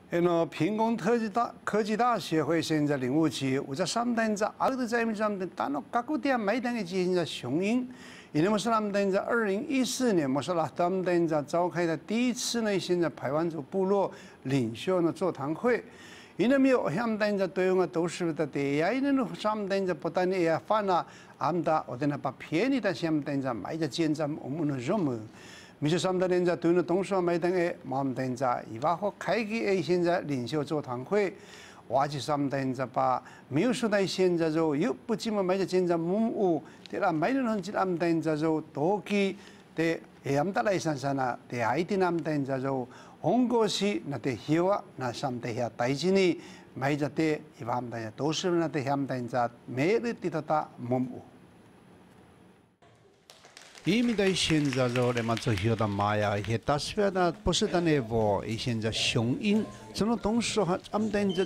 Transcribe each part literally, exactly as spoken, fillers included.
那个屏工科技大科技大学会现在领务局，我在三等在二的在面上的，但我各个点每等的进行雄鹰，因为我是他们等在二零一四年，我是拉他们等在召开的第一次呢，现在排湾族部落领袖呢座谈会。 이놈이 함단자 도용아 도시부터 대야이는 함단자 보다니야 파나 암다 어디나 피엔이다 함단자 마이자 지엔자 오문은 좀 미주 삼단자 도는 동서 마이당에 마음단자 이바호开기의 현자 린쇼 조탕회 와지 삼단자 바 미우수다이 현자조 육부지마 마이자 지엔자 몸우 대라 마이는 헌질 암단자조 도기 대 에암달라이 산사나 대 아이디 남단자조 온 것이 나한테 희와 나 삼대야 다이지니 마이자때 이밤다야 도시나한테 함단자 매를 띠다다 몸우 이미다 현자조 레마저 희다 마야 헤다스베나 보스다네보 이 현자雄鹰 저는 동서 암단자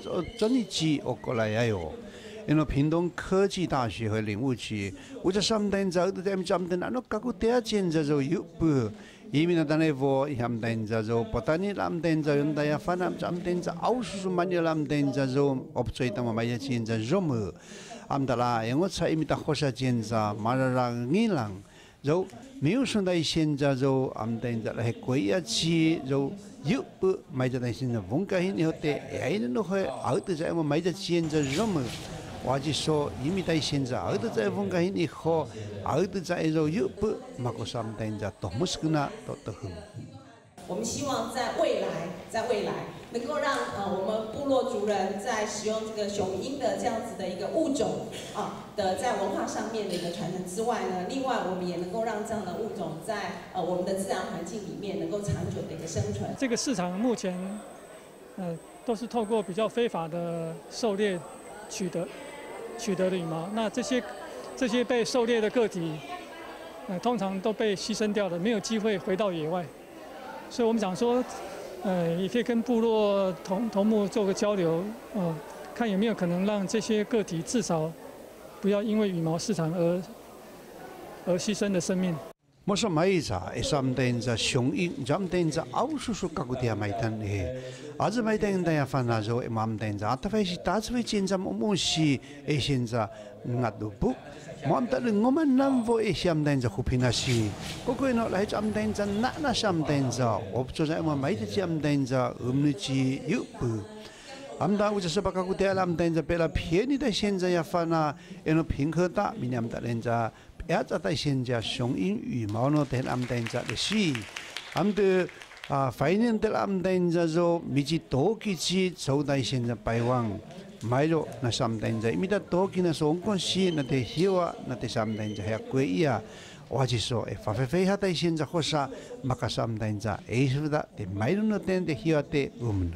전이지 오콜라야요 이노屏东科技大学和领务局，我在上单在的在咱们的那个各个地建在做有不，因为那当然我他们单在做，不但你他们单在用的呀，反正咱们单在奥数数蛮多他们单在做，我不知道他们买建在做么，他们的啦，因为我猜因为他好些建在，马上让你让，就没有说在现在做，他们单在来贵呀去就。 有不买着那些人，文化很有的，哎，那都会熬得在我买着现在什么？我就说，因为在现在熬得在文化很好，熬得在就有不，马个上单着多么是个那都都很。 我们希望在未来，在未来能够让呃我们部落族人在使用这个雄鹰的这样子的一个物种啊的在文化上面的一个传承之外呢，另外我们也能够让这样的物种在呃我们的自然环境里面能够长久的一个生存。 这个市场目前呃都是透过比较非法的狩猎取得取得的羽毛，那这些这些被狩猎的个体呃通常都被牺牲掉了，没有机会回到野外。 所以我们讲说，呃，也可以跟部落同同牧做个交流，呃，看有没有可能让这些个体至少不要因为羽毛市场而而牺牲的生命。 我说买啥？一上单子雄鹰，咱单子奥数数各个地买单的，而是买单的呀，反正说一买单子，啊，特别是大致会见咱们某些一现在俺都不。 我们但是我们南方一些单子湖边那些，不过呢来咱们单子那那些单子，我不知道我们买的些单子，我们去有不？我们当我就是把各个地方单子被了便宜的现在也反了，因为平科大，明年的单子，也在在现在雄鹰羽毛呢，在俺们单子的是，俺们的啊，反正在俺们单子就米其多几次走在现在百万。 Mairo na samtenza imita toki na songkon si na te hiwa na te samtenza hea kwe ia waji so e whawhewhei hata i senza hosa maka samtenza eisuda te mairo no ten te hiwa te umna.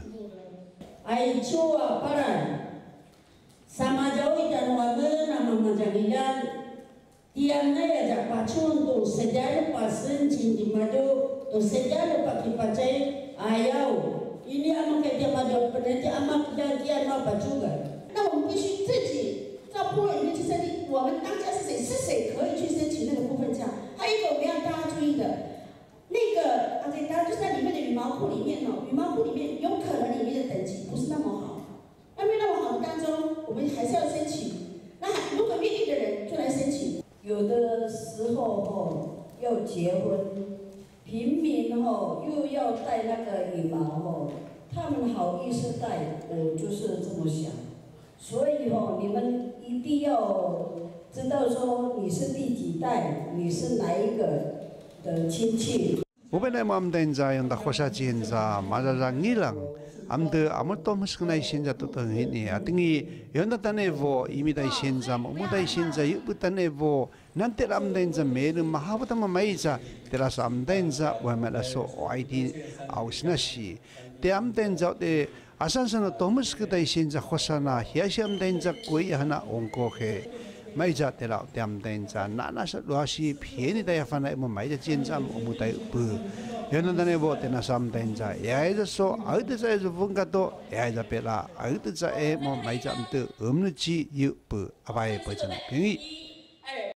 Ai chua paran sama jauh dan wame nama majangidan tiangnya ya jak pacun tu sejarah pasen cinti madu tu sejarah paki pacai ayau. 因为俺们给他们就本来就俺们要给俺们把住的，那我们必须自己到部落里面去申请，我们当家是谁？是谁可以去申请那个部分价？还有一个我们要大家注意的，那个啊对，大家就在里面的羽毛库里面哦，羽毛库里面有可能里面的等级不是那么好，那没那么好的当中，我们还是要申请。那如果愿意的人就来申请。有的时候哦要结婚。 平民哦，又要带那个羽毛哦，他们好意思带，我就是这么想。所以哦，你们一定要知道说你是第几代，你是哪一个的亲戚。 Bukan am denza yang tak kuasa jenza, masa rangilang, am de amot Thomas kena senja tu tu ini. Atingi yang tak tanevo, imi dah senja, mu dah senja, yuk bukan tanevo. Nanti am denza meru mahabat am maiza, teras am denza, wamela so oidi aus nasi. Te am denza te asan sana Thomas kena senja kuasa na, hiasi am denza koi hana ongko he. 买着的了，点点着，那那是罗西便宜的呀，反正我买着建站，我们带不，原来那我在那上点着，也是说，儿子在是风格多，也是别啦，儿子在哎，我买着的，我们的鸡有不，阿爸也不真便宜。